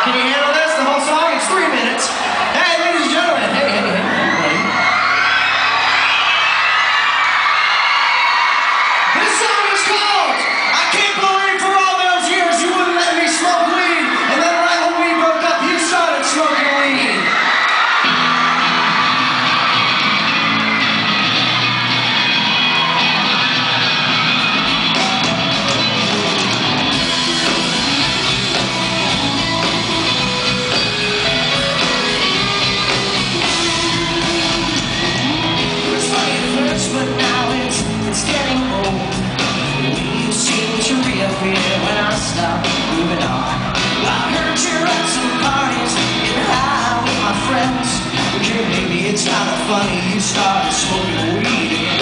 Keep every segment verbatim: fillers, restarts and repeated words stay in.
Can you handle this? The whole song? It's three minutes. Hey, ladies and gentlemen. Hey, hey, hey, everybody. This song is called I Can't Believe For All Those Years You Wouldn't Let Me Smoke Weed, and then right when we broke up, you started smoking weed. But now it's, it's getting old. You seem to reappear when I stop moving on. I heard you're at some parties, getting high with my friends. Okay, maybe it's kind of funny you started smoking weed again.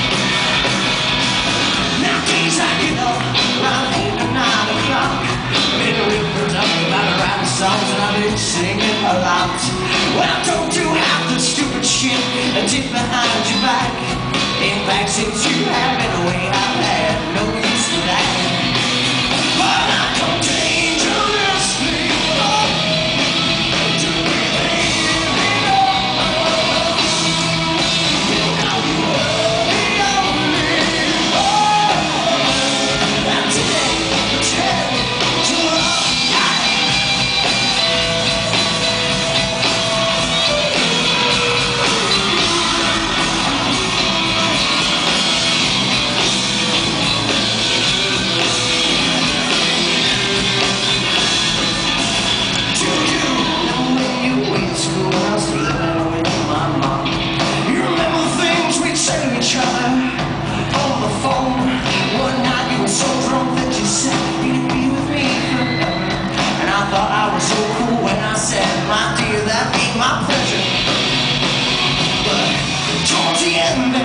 Nowadays I get up around eight or nine o'clock. Been real productive about writing songs and I've been singing a lot. Well, I don't do half the stupid shit I did behind your back. In fact, since you have been away, I've had no use for that. But I'm so dangerously low. Do anything at all. You know you were the only one. And today, pretend to love. My dear, that ain't my pleasure. But towards the end